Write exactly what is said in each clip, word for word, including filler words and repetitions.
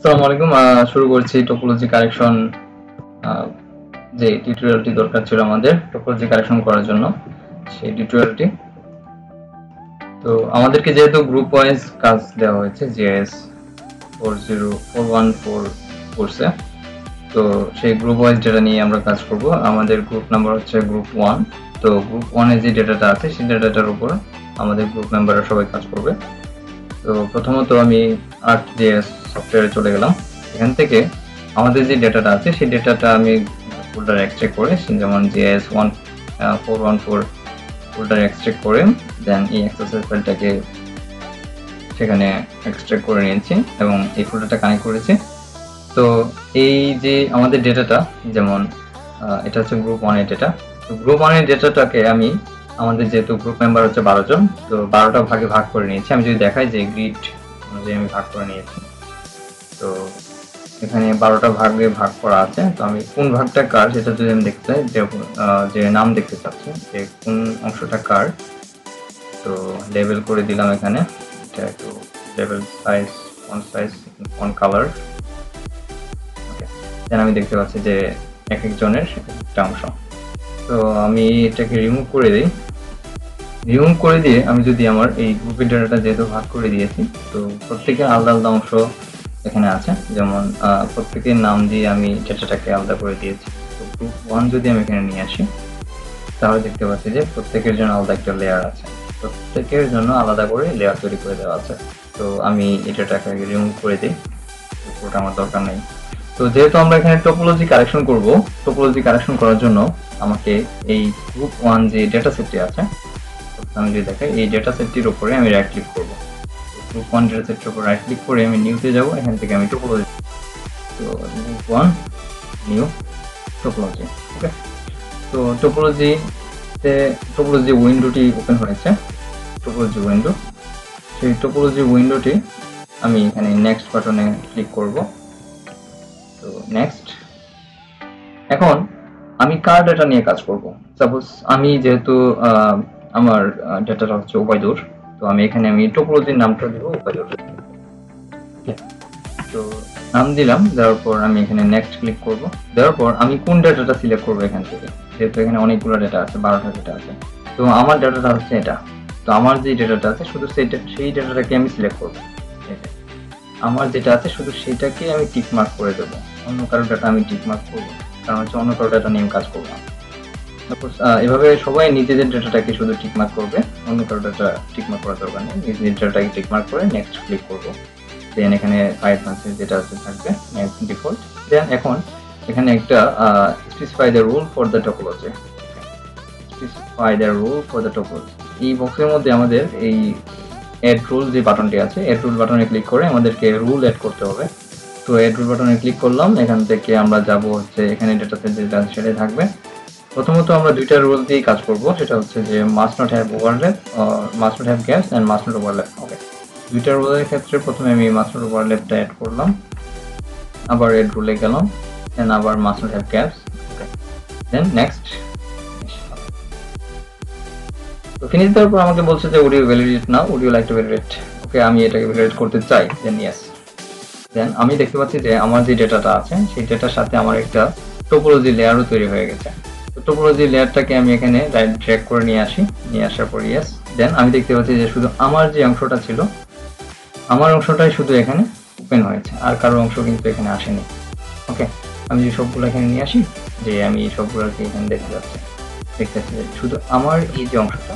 আসসালামু আলাইকুম। আহ, শুরু করছি টোপোলজি কারেকশন। যে টিউটোরিয়ালটি দরকার ছিল আমাদের টোপোলজি কারেকশন করার জন্য, সেই টিউটোরিয়ালটি। তো আমাদেরকে যেহেতু গ্রুপ ওয়াইজ কাজ দেওয়া হয়েছে GS four zero four one four কোর্সে, তো সেই গ্রুপ ওয়াইজ ডেটা নিয়ে আমরা কাজ করব। আমাদের গ্রুপ নাম্বার হচ্ছে গ্রুপ ওয়ান। তো গ্রুপ ওয়ানে যে ডেটাটা আছে সেই ডেটাটার উপর আমাদের গ্রুপ মেম্বাররা সবাই কাজ করবে। তো প্রথমত আমি আর্কজিএস সফটওয়্যারে চলে গেলাম। এখান থেকে আমাদের যে ডেটাটা আছে সেই ডেটাটা আমি ফোল্ডার এক্সট্রাক্ট করে, যেমন GS one four one four folder extract করে দেন এই এক্সএসএল ফাইলটাকে সেখানে এক্সট্রাক্ট করে নিয়েছি এবং এই ফোল্ডারটা কানেক্ট করেছি। তো এই যে আমাদের ডেটাটা, যেমন এটা হচ্ছে গ্রুপ ওয়ানের ডেটা। তো গ্রুপ ওয়ানের ডেটাটাকে আমি আমাদের যেহেতু গ্রুপ মেম্বার হচ্ছে বারো জন, তো বারোটা ভাগে ভাগ করে নিয়েছি। আমি যদি দেখাই যে গ্রিড অনুযায়ী আমি ভাগ করে নিয়েছি, তো এখানে বারোটা ভাগে ভাগ করা আছে। তো আমি কোন ভাগটা কার সেটা যদি আমি দেখতে চাই, যে নাম দেখতে চাচ্ছি যে কোন অংশটা কার, তো লেবেল করে দিলাম এখানে। এটা একটু label size, font size, font colour. Okay, then আমি দেখতে পাচ্ছি যে এক একজনের একটা অংশ। তো আমি এটাকে রিমুভ করে দিই। রিমুভ করে দিয়ে আমি যদি আমার এই গ্রুপের ডেটাটা যেহেতু ভাগ করে দিয়েছি, তো প্রত্যেকের আলাদা আলাদা অংশ এখানে আছে। যেমন প্রত্যেকের নাম দিয়ে আমি ডেটাটাকে আলাদা করে দিয়েছি। তো গ্রুপ ওয়ান যদি আমি এখানে নিয়ে আসি, তাহলে দেখতে পাচ্ছি যে প্রত্যেকের জন্য আলাদা একটা লেয়ার আছে, প্রত্যেকের জন্য আলাদা করে লেয়ার তৈরি করে দেওয়া আছে। তো আমি এই ডেটাটাকে রিমুভ করে দিই, ওটা আমার দরকার নেই। তো যেহেতু আমরা এখানে টোপোলজি কারেকশন করব, টোপোলজি কারেকশন করার জন্য আমাকে এই গ্রুপ ওয়ান যে ডেটা সেটটি আছে, আমি যদি দেখাই এই ডেটা সেটটির উপরে আমি রাইট ক্লিক করব। গ্রুপ ওয়ান ডেটা সেটটির উপর রাইট ক্লিক করে আমি নিউতে যাব। এখান থেকে আমি টোপোলজি, তো group one new topology. Okay, তো টোপোলজিতে টোপোলজি উইন্ডোটি ওপেন হয়েছে, টোপোলজি উইন্ডো। সেই টোপোলজি উইন্ডোটি আমি এখানে নেক্সট বাটনে ক্লিক করব। তো নেক্সট, এখন আমি কার ডেটা নিয়ে কাজ করব। সাপোজ আমি যেহেতু আমার ডেটাটা হচ্ছে ওবাইদুর, তো আমি এখানে আমি টোপোলজির নামটা দেবো ওবাইদুর। তো নাম দিলাম, দেওয়ার পর আমি এখানে নেক্সট ক্লিক করব। দেওয়ার পর আমি কোন ডেটাটা সিলেক্ট করবো এখান থেকে, যেহেতু এখানে অনেকগুলো ডেটা আছে, বারোটা ডেটা আছে। তো আমার ডেটাটা হচ্ছে এটা। তো আমার যে ডেটাটা আছে শুধু সেইটা, সেই ডেটাটাকে আমি সিলেক্ট করবো। আমার যেটা আছে শুধু সেটাকে আমি টিক মার্ক করে দেবো, অন্য কারো ডাটা আমি টিক মার্ক করবো, কারণ হচ্ছে অন্য কারো ডাটা নিয়ে কাজ করবো না। সাপোজ এভাবে সবাই নিজেদের ডাটাটাকে শুধু টিক মার্ক করবে, অন্য কারো ডাটা টিক মার্ক করার দরকার নেই। নিজেদের ডাটাটাকে টিক মার্ক করে নেক্সট ক্লিক করবো। দেন এখানে ফাইভ আছে যেটা আছে থাকবে নেক্সট ডিফল্ট। দেন এখন এখানে একটা specify the rule for the topology, specify the rule for the topology. এই বক্সের মধ্যে আমাদের এই এড রুল যে বাটনটি আছে, এড রুল বাটনে ক্লিক করে আমাদেরকে রুল এড করতে হবে। তো এড রুল বাটনে ক্লিক করলাম। এখান থেকে আমরা যাব হচ্ছে এখানে ডেটা সেট যেটা সেটাই থাকবে। প্রথমত আমরা দুইটা রুল দিয়ে কাজ করব, সেটা হচ্ছে যে must not have overlap, must not have gaps and must not overlap. Okay, দুইটা রুলের ক্ষেত্রে প্রথমে আমি মাস্ট নট ওভারল্যাপটা অ্যাড করলাম, আবার এড রুলে গেলাম, দেন আবার must not have gaps. Okay, then next. তো ফিনিশ দেওয়ার পর আমাকে বলছে যে would you validate now, would you like to validate. Okay, আমি এটাকে ভ্যালিডেট করতে চাই, দেন ইয়েস। দেন আমি দেখতে পাচ্ছি যে আমার যে ডেটাটা আছে সেই ডেটার সাথে আমার একটা টোপোলজি লেয়ারও তৈরি হয়ে গেছে। তো টোপোলজি লেয়ারটাকে আমি এখানে রাইট ড্র্যাগ করে নিয়ে আসি, নিয়ে আসার পর ইয়েস। দেন আমি দেখতে পাচ্ছি যে শুধু আমার যে অংশটা ছিল, আমার অংশটাই শুধু এখানে ওপেন হয়েছে, আর কারো অংশ কিন্তু এখানে আসেনি। ওকে, আমি যে সবগুলো এখানে নিয়ে আসি, যে আমি সবগুলোকে এখানে দেখতে পাচ্ছি, দেখতে পাচ্ছি শুধু আমার এই যে অংশটা,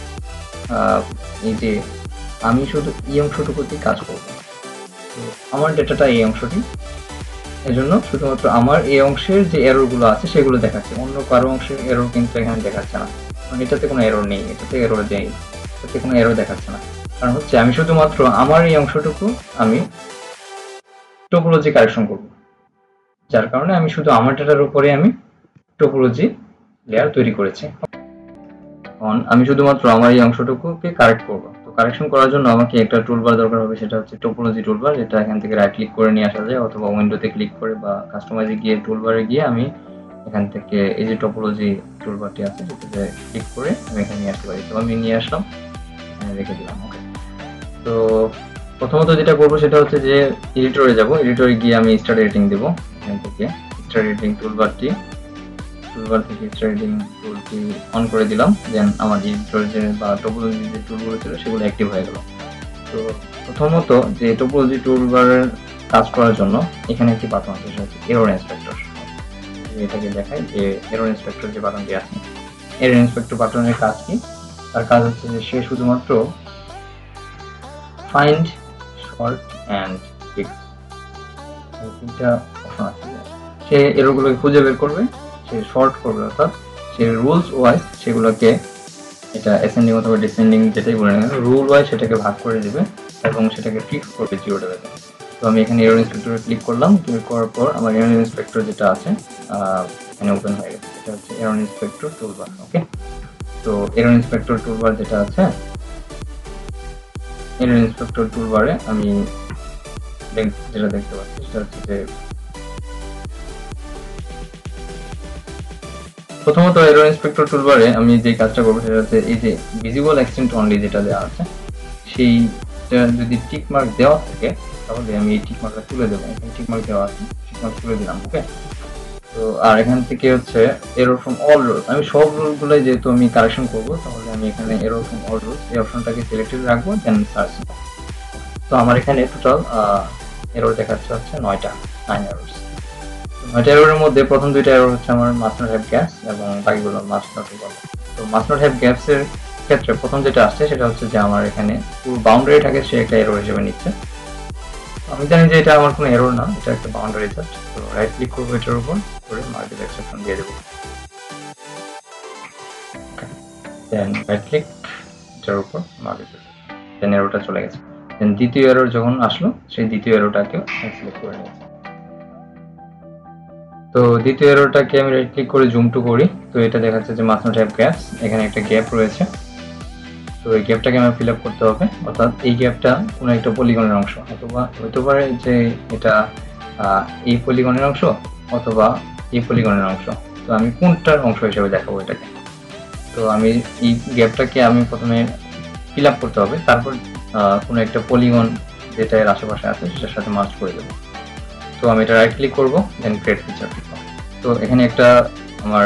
এই যে আমি শুধু এই অংশটুকুতেই কাজ করব। তো আমার ডেটাটা এই অংশটি, এজন্য শুধুমাত্র আমার এই অংশের যে এররগুলো আছে সেগুলো দেখাচ্ছে, অন্য কারো অংশের এরর কিন্তু এখানে দেখাচ্ছে না। কারণ এটাতে কোনো এরর নেই, এটাতে এরর দেই, এটাতে কোনো এরর দেখাচ্ছে না। কারণ হচ্ছে আমি শুধুমাত্র আমার এই অংশটুকু আমি টোপোলজি কারেকশন করব, যার কারণে আমি শুধু আমার ডেটার উপরে আমি টোপোলজি লেয়ার তৈরি করেছি। আমি শুধুমাত্র আমার এই অংশটুকুকে কারেক্ট করব। তো কারেকশন করার জন্য আমাকে একটা টুলবার দরকার হবে, সেটা হচ্ছে টোপোলজি টুলবার, যেটা এখান থেকে রাইট ক্লিক করে নিয়ে আসা যায়, অথবা উইন্ডোতে ক্লিক করে বা কাস্টমাইজে গিয়ে টুলবারে গিয়ে আমি এখান থেকে এই যে টোপোলজি টুলবারটি আছে সেটাতে ক্লিক করে আমি এখানে নিয়ে আসতে পারি। তো আমি নিয়ে আসলাম, এখানে রেখে দিলাম। ওকে, তো প্রথমত যেটা করবো সেটা হচ্ছে যে এডিটরে যাব, এডিটরে গিয়ে আমি স্টার্ট এডিটিং দেব। এখান থেকে স্টার্ট এডিটিং টুলবারটি টুলবার থেকে স্টার্ট এডিটিং টুলটি অন করে দিলাম। দেন আমার এডিটর যে বা টপোলজি যে টুলগুলো ছিল সেগুলো অ্যাক্টিভ হয়ে গেল। তো প্রথমত যে টপোলজি টুলবারের কাজ করার জন্য এখানে একটি বাটন আছে, সেটা হচ্ছে এরর ইন্সপেক্টর। এটাকে দেখাই যে এরর ইন্সপেক্টর যে বাটনটি আছে, এরর ইন্সপেক্টর বাটনের কাজ কি? তার কাজ হচ্ছে যে সে শুধুমাত্র ফাইন্ড, শর্ট অ্যান্ড ফিক্স এই তিনটা অপশন আছে। সে এররগুলোকে খুঁজে বের করবে, সে শর্ট করবে অর্থাৎ সে রুলস ওয়াইজ সেগুলোকে, এটা অ্যাসেন্ডিং অথবা ডিসেন্ডিং যেটাই বলে না, রুল ওয়াইজ সেটাকে ভাগ করে দিবে এবং সেটাকে ফিক্স করবে জিরো লেভেলে। তো আমি এখানে এরর ইন্সপেক্টরে ক্লিক করলাম, ক্লিক করার পর আমার এরর ইন্সপেক্টর যেটা আছে এখানে ওপেন হয়ে গেছে। এটা হচ্ছে এরর ইন্সপেক্টর টুলবার। ওকে, তো এরর ইন্সপেক্টর টুলবার যেটা আছে, এরর ইন্সপেক্টর টুলবারে আমি যেটা দেখতে পাচ্ছি সেটা হচ্ছে যে প্রথমত এরর ইন্সপেক্টর টুলবারে আমি যে কাজটা করবো সেটা হচ্ছে এই যে ভিজিবল এক্সটেন্ট অনলি যেটা দেওয়া আছে, সেইটা যদি টিক মার্ক দেওয়া থাকে তাহলে আমি এই টিক মার্কটা তুলে দেবো। এখানে টিক মার্ক দেওয়া আছে, টিক মার্ক তুলে দিলাম। ওকে, তো আর এখান থেকে হচ্ছে এরর ফ্রম অল রুলস, আমি সব রুলগুলো যেহেতু আমি কারেকশন করবো তাহলে আমি এখানে এরর ফ্রম অল রুলস এই অপশনটাকে সিলেক্টেড রাখবো, দেন সার্চ। তো আমার এখানে টোটাল এরর দেখাচ্ছে হচ্ছে নয়টা, নাইন এরর্স। নয়টা এররের মধ্যে প্রথম দুইটা এরর হচ্ছে আমার মাস্ট নট হ্যাভ গ্যাপস এবং বাকিগুলো মাস্ট নট হ্যাভ। তো মাস্ট নট হ্যাভ গ্যাপস এর ক্ষেত্রে প্রথম যেটা আসছে সেটা হচ্ছে যে আমার এখানে পুরো বাউন্ডারিটাকে সে একটা এরর হিসেবে নিচ্ছে। আমি জানি যে এটা আমার কোনো এরর না, এটা একটা বাউন্ডারি জাস্ট। তো রাইট ক্লিক করবো এটার উপর, করে মার্কেট এক্সেপশন দিয়ে দেবো। দেন রাইট ক্লিক এটার উপর মার্কেট, দেন এররটা চলে গেছে। দেন দ্বিতীয় এরর যখন আসলো সেই দ্বিতীয় এররটাকেও সিলেক্ট করে নিয়েছি। তো দ্বিতীয় এররটাকে আমি রাইট ক্লিক করে জুম টু করি, তো এটা দেখাচ্ছে যে মাস্ট নট হ্যাভ গ্যাপস, এখানে একটা গ্যাপ রয়েছে। তো এই গ্যাপটাকে আমার ফিল আপ করতে হবে, অর্থাৎ এই গ্যাপটা কোনো একটা পলিগনের অংশ, অথবা হতে পারে যে এটা এই পলিগনের অংশ অথবা এই পলিগনের অংশ। তো আমি কোনটার অংশ হিসেবে দেখাবো এটাকে? তো আমি এই গ্যাপটাকে আমি প্রথমে ফিল আপ করতে হবে, তারপর কোনো একটা পলিগন যেটা এর আশেপাশে আছে সেটার সাথে মার্জ করে দেবো। তো আমি এটা রাইট ক্লিক করবো, দেন ক্রিয়েট ফিচার ক্লিক করবো। তো এখানে একটা আমার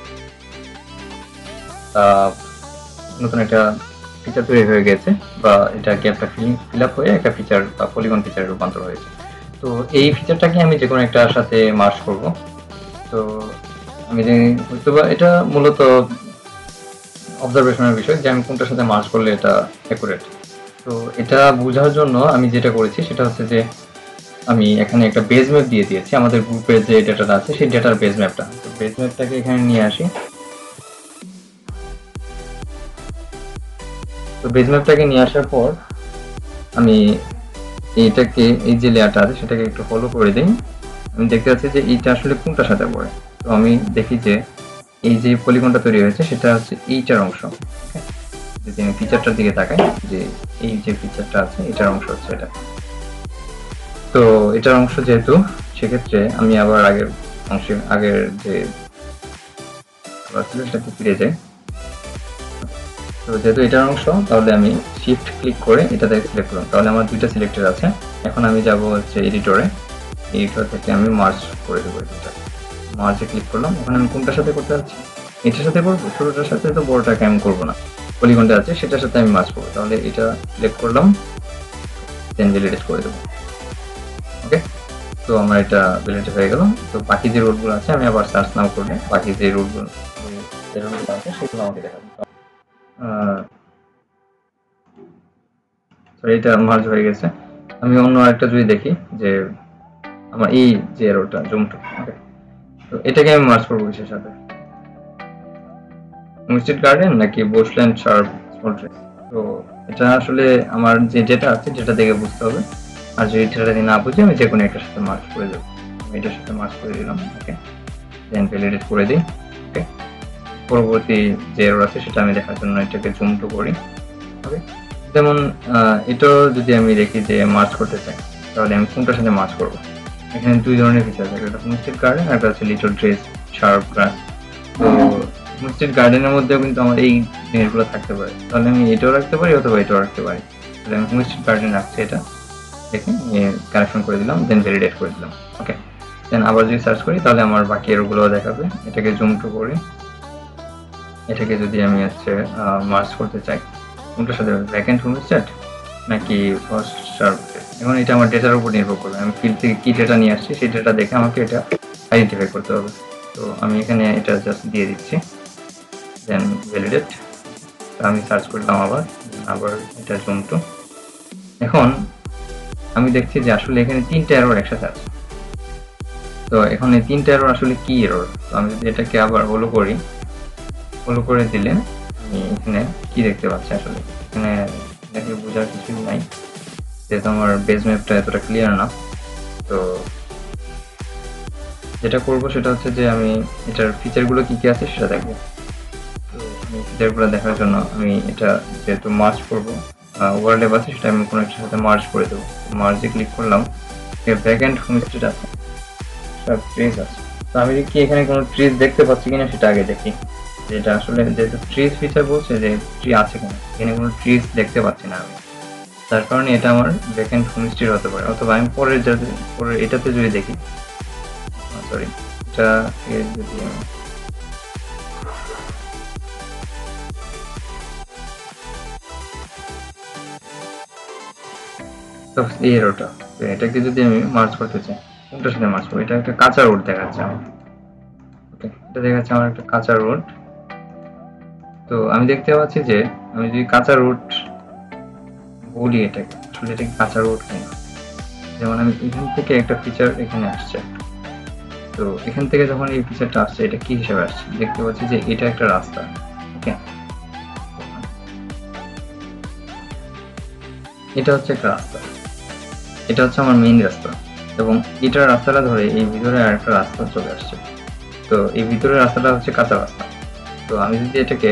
নতুন একটা ফিচার তৈরি হয়ে গেছে, বা এটা গ্যাপটা ফিল আপ হয়ে একটা ফিচার বা পলিগন ফিচারে রূপান্তর হয়েছে। তো এই ফিচারটাকে আমি যে কোনো একটার সাথে মার্জ করব। তো আমি হয়তো বা এটা মূলত অবজারভেশনের বিষয় যে আমি কোনটার সাথে মার্জ করলে এটা অ্যাকুরেট। তো এটা বোঝার জন্য আমি যেটা করেছি সেটা হচ্ছে যে আমি এখানে একটা বেজ ম্যাপ দিয়ে দিয়েছি, আমাদের গ্রুপে যে ডেটাটা আছে সেই ডেটার বেজ ম্যাপটা। তো বেজ ম্যাপটাকে এখানে নিয়ে আসি। তো বেজ ম্যাপটাকে নিয়ে আসার পর আমি এইটাকে, এই যে লেয়ারটা আছে সেটাকে একটু ফলো করে দিই। আমি দেখতে পাচ্ছি যে এইটা আসলে কোনটার সাথে পড়ে। তো আমি দেখি যে এই যে পলিগনটা তৈরি হয়েছে সেটা হচ্ছে এইটার অংশ। যদি আমি ফিচারটার দিকে তাকাই, যে এই যে ফিচারটা আছে এটার অংশ হচ্ছে এটা। তো এটার অংশ যেহেতু, সেক্ষেত্রে আমি আবার আগের অংশে আগের যে সেটাকে ফিরে যাই। তো যেহেতু এটার অংশ, তাহলে আমি শিফট ক্লিক করে এটাতে সিলেক্ট করলাম, তাহলে আমার দুইটা সিলেক্টেড আছে। এখন আমি যাব হচ্ছে এডিটরে, এডিটর থেকে আমি মার্জ করে দেবো। এটা মার্জে ক্লিক করলাম। এখন আমি কোনটার সাথে করতে যাচ্ছি? এটার সাথে করবো, ছোটটার সাথে তো বড়টাকে আমি করবো না, পলিগনটা আছে সেটার সাথে আমি মার্জ করবো। তাহলে এটা সিলেক্ট করলাম, দেন ভ্যালিডেট করে দেবো। ওকে, তো আমার এটা ভ্যালিডেট হয়ে গেল। তো বাকি যে রুটগুলো আছে আমি আবার সার্চ নাও করলে বাকি যে রুটগুলো যে রুটগুলো আছে সেগুলো আমাকে দেখাবে। এটা মার্জ হয়ে গেছে। আমি অন্য একটা যদি দেখি যে আমার এই যে এররটা জুম টু, ওকে, তো এটাকে আমি মার্জ করবো কিসের সাথে? মুস্টিড গার্ডেন নাকি বুশল্যান্ড শার্প স্মল ট্রি? তো এটা আসলে আমার যে ডেটা আছে যেটা দেখে বুঝতে হবে, আর যদি ডেটা যদি না বুঝি আমি যে কোনো একটার সাথে মার্জ করে দেবো। আমি এটার সাথে মার্জ করে দিলাম। ওকে, দেন ভ্যালিডেট করে দিই। ওকে, পরবর্তী যে এরর আছে সেটা আমি দেখার জন্য এটাকে জুম টু করি। ওকে, যেমন এটা যদি আমি দেখি যে মার্জ করতে চাই, তাহলে আমি কোনটার সাথে মার্জ করবো? এখানে দুই ধরনের ফিচার আছে, একটা মুস্টিড গার্ডেন আর একটা হচ্ছে লিটল ট্রিজ শার্প গ্রাস। তো মুস্টিড গার্ডেনের মধ্যেও কিন্তু আমার এই জিনিসগুলো থাকতে পারে, তাহলে আমি এটাও রাখতে পারি অথবা এটাও রাখতে পারি। তাহলে আমি মুস্টিড গার্ডেন রাখছি এটা। দেখে কারেকশন করে দিলাম, দেন ভ্যালিডেট করে দিলাম। ওকে, দেন আবার যদি সার্চ করি তাহলে আমার বাকি এররগুলো দেখাবে। এটাকে জুম টু করি, এটাকে যদি আমি হচ্ছে মার্জ করতে চাই কোনটার সাথে, ব্যাকএন্ড হোমস্টেড নাকি ফার্স্ট সার্ভিস, এখন এটা আমার ডেটার উপর নির্ভর করবে। আমি ফিল্ড থেকে কি ডেটা নিয়ে আসছি সেই ডেটা দেখে আমাকে এটা আইডেন্টিফাই করতে হবে। তো আমি এখানে এটা জাস্ট দিয়ে দিচ্ছি, দেন ভ্যালিডেট। আমি সার্চ করলাম আবার, আবার এটা জুম টু। এখন আমি দেখছি যে আসলে এখানে তিনটা এরর একসাথে আছে। তো এখন এই তিনটা এরর আসলে কি এরর? তো আমি যদি এটাকে আবার হলো করি, হলো করে দিলে আমি এখানে কি দেখতে পাচ্ছি? আসলে এখানে এটাকে বোঝার কিছুই নাই, যেহেতু আমার বেস ম্যাপটা এতটা ক্লিয়ার না। তো যেটা করবো সেটা হচ্ছে যে আমি এটার ফিচারগুলো কি কি আছে সেটা দেখবো। তো আমি ফিচারগুলো দেখার জন্য আমি এটা যেহেতু মার্জ করবো, ওয়ার্ল্ড অ্যাপ আছে সেটা আমি কোনো একটার সাথে মার্জ করে দেবো। মার্জে ক্লিক করলাম, ব্যাকএন্ড হোমস্টেড আছে, সব ট্রিজ আছে। তো আমি কি এখানে কোনো ট্রিজ দেখতে পাচ্ছি কিনা সেটা আগে দেখি। যেটা আসলে যেহেতু ট্রিজ ফিচার বলছে যে ট্রি আছে কিনা, এখানে কোনো ট্রিজ দেখতে পাচ্ছি না আমি, তার কারণে এটা আমার ব্যাকএন্ড হোমস্টেড হতে পারে। অথবা আমি পরের যাতে পরের এটাতে যদি দেখি, সরি এটা যদি আমি এই এরোটা, এটাকে যদি আমি মার্জ করতে চাই কোনটার সাথে মার্জ করবো? এটা একটা কাঁচা রোড দেখাচ্ছে আমার। ওকে, এটা দেখাচ্ছে আমার একটা কাঁচা রোড। তো আমি দেখতে পাচ্ছি যে আমি যদি কাঁচা রোড বলি এটাকে, আসলে এটা কাঁচা রোড কিনা। যেমন আমি এখান থেকে একটা ফিচার এখানে আসছে, তো এখান থেকে যখন এই ফিচারটা আসছে এটা কি হিসেবে আসছে? দেখতে পাচ্ছি যে এটা একটা রাস্তা। ওকে, এটা হচ্ছে একটা রাস্তা, এটা হচ্ছে আমার মেইন রাস্তা, এবং এটার রাস্তাটা ধরে এই ভিতরে আর একটা রাস্তা চলে আসছে। তো এই ভিতরের রাস্তাটা হচ্ছে কাঁচা রাস্তা। তো আমি যদি এটাকে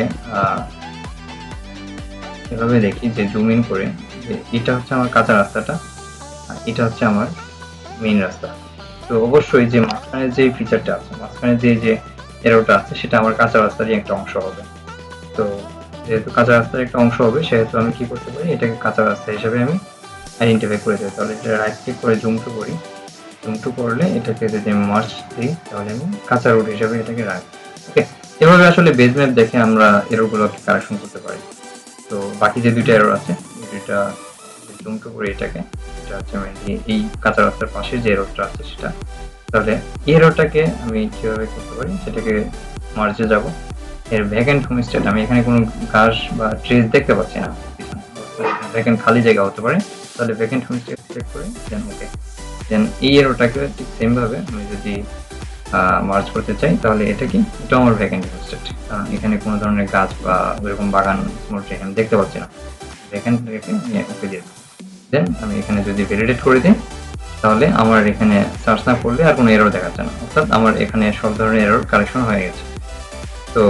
এভাবে দেখি যে জুম ইন করে, যে এটা হচ্ছে আমার কাঁচা রাস্তাটা আর এটা হচ্ছে আমার মেইন রাস্তা। তো অবশ্যই যে মাঝখানে যে ফিচারটা আছে, মাঝখানে যে যে এরোটা আছে সেটা আমার কাঁচা রাস্তারই একটা অংশ হবে। তো যেহেতু কাঁচা রাস্তার একটা অংশ হবে সেহেতু আমি কি করতে পারি, এটাকে কাঁচা রাস্তা হিসেবে আমি আইডেন্টিফাই করে দেবো। তাহলে এটা রাইট ক্লিক করে জুম টু করি, জুম টু করলে এটাকে যদি আমি মার্জ দিই তাহলে আমি কাঁচা রোড হিসেবে এটাকে রাখি। ওকে, এভাবে আসলে বেস ম্যাপ দেখে আমরা এররগুলোকে কারেকশন করতে পারি। তো বাকি যে দুইটা এরর আছে, দুইটা জুম টু করে এটাকে, এটা হচ্ছে মেনলি এই কাঁচা রাস্তার পাশে যে এররটা আছে সেটা। তাহলে এই এররটাকে আমি কিভাবে করতে পারি, সেটাকে মার্জে যাব। এর ব্যাকএন্ড হোমস্টেড, আমি এখানে কোনো ঘাস বা ট্রিজ দেখতে পাচ্ছি না, ব্যাকএন্ড খালি জায়গা হতে পারে। তাহলে ব্যাকএন্ড হোমস্টেড সিলেক্ট করে দেন ওকে, দেন এই এররটাকে ঠিক সেম ভাবে আমি যদি মার্জ করতে চাই তাহলে এটা কি, এটা আমার ব্যাকএন্ড হোমস্টেড, কারণ এখানে কোনো ধরনের গাছ বা ওইরকম বাগান আমি দেখতে পাচ্ছি না। ব্যাকএন্ড রেখে আমি ওকে দিয়ে দেন আমি এখানে যদি ভ্যালিডেট করে দিই তাহলে আমার এখানে সার্চ না করলে আর কোনো এরর দেখাচ্ছে না, অর্থাৎ আমার এখানে সব ধরনের এরর কারেকশন হয়ে গেছে। তো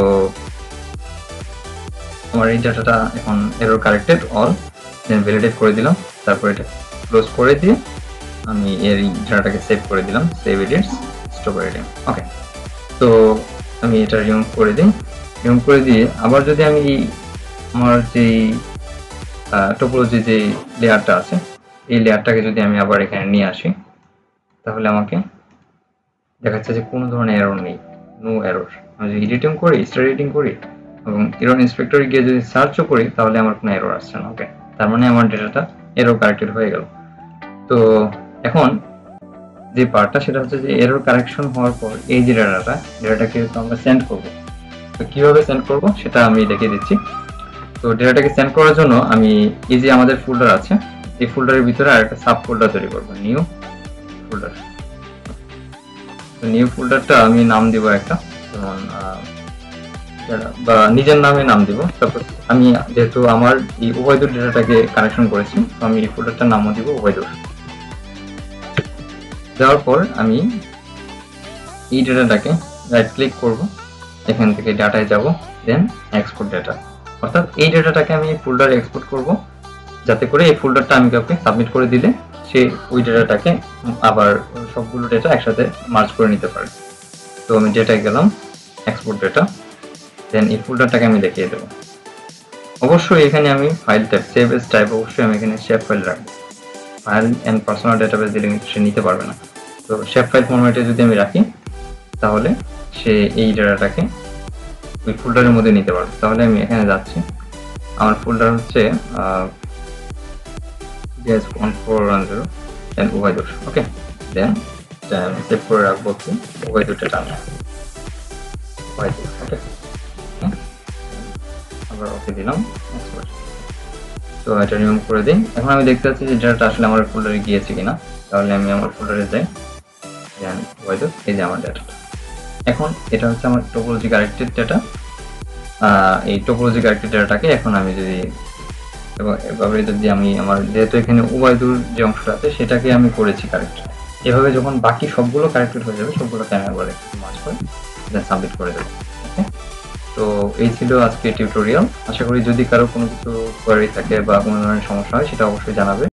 আমার এই ডাটাটা এখন error corrected all, then validate করে দিলাম, তারপর এটা ক্লোজ করে দিয়ে আমি এর ডাটাটাকে সেভ করে দিলাম, save edits stop editing. Okay, তো আমি এটা রিমুভ করে দিই, রিমুভ করে দিয়ে আবার যদি আমি আমার যে টোপোলজি যে লেয়ারটা আছে এই লেয়ারটাকে যদি আমি আবার এখানে নিয়ে আসি তাহলে আমাকে দেখাচ্ছে যে কোনো ধরনের এরর নেই, নো এরর। আমি যদি এডিটিং করি, স্টার এডিটিং করি এবং এরর ইন্সপেক্টরে গিয়ে যদি সার্চও করি তাহলে আমার কোনো এরর আসছে না। ওকে, তার মানে আমার ডেটাটা এরর কারেক্টেড হয়ে গেল। তো এখন যে পার্টটা সেটা হচ্ছে যে এরর কারেকশন হওয়ার পর এই যে ডেটাটা, ডেটাটাকে তো আমরা সেন্ড করব। তো কিভাবে সেন্ড করব সেটা আমি দেখিয়ে দিচ্ছি। তো ডেটাটাকে সেন্ড করার জন্য আমি এই যে আমাদের ফোল্ডার আছে, এই ফোল্ডারের ভিতরে আরেকটা সাব ফোল্ডার তৈরি করব, নিউ ফোল্ডার। তো নিউ ফোল্ডারটা আমি নাম দিব একটা, যেমন বা নিজের নামে নাম দিব। তারপর আমি যেহেতু আমার এই উভয়দূর ডেটাটাকে কানেকশন করেছি তো আমি এই ফোল্ডারটার নামও দিব উভয়দূর। দেওয়ার পর আমি এই ডেটাটাকে রাইট ক্লিক করব, এখান থেকে ডাটায় যাব, দেন এক্সপোর্ট ডেটা, অর্থাৎ এই ডেটাটাকে আমি ফোল্ডারে এক্সপোর্ট করব যাতে করে এই ফোল্ডারটা আমি কাউকে সাবমিট করে দিলে সে ওই ডেটাটাকে আবার সবগুলো ডেটা একসাথে মার্জ করে নিতে পারে। তো আমি ডেটায় গেলাম, এক্সপোর্ট ডেটা, দেন এই ফোল্ডারটাকে আমি দেখিয়ে দেবো। অবশ্যই এখানে আমি file type, save as type, অবশ্যই আমি এখানে শেপ ফাইল রাখবো। ফাইল এন্ড পার্সোনাল ডেটাবেস দিলে সে নিতে পারবে না। তো শেপ ফাইল ফরম্যাটে যদি আমি রাখি তাহলে সে এই ডেটাটাকে ওই ফোল্ডারের মধ্যে নিতে পারবে। তাহলে আমি এখানে যাচ্ছি, আমার ফোল্ডার হচ্ছে GS one four one zero then Obaidur. Okay, then save করে রাখবো হচ্ছে ওবাইদুর ডেটা ওবাইদুর। ওকে, আবার ওকে দিলাম। তো এটা রিমুভ করে দিই। এখন আমি দেখতে পাচ্ছি যে ডেটাটা আসলে আমার ফোল্ডারে গিয়েছে কিনা। তাহলে আমি আমার ফোল্ডারে যাই, দেন ওবাইদুর, এই যে আমার ডেটাটা। এখন এটা হচ্ছে আমার টোপোলজি কারেক্টেড ডেটা। এই টোপোলজি কারেক্টেড ডেটাটাকে এখন আমি যদি এবং এভাবে যদি আমি আমার যেহেতু এখানে ওবাইদুর যে অংশটা আছে সেটাকে আমি করেছি কারেক্ট, এভাবে যখন বাকি সবগুলো কারেক্টেড হয়ে যাবে সবগুলোকে আমি আবার একটু মার্জ করে দেন সাবমিট করে দেবো। ওকে, তো এই ছিল আজকে টিউটোরিয়াল। আশা করি যদি কারো কোনো কিছু কোয়ারি থাকে বা কোনো ধরনের সমস্যা হয় সেটা অবশ্যই জানাবে।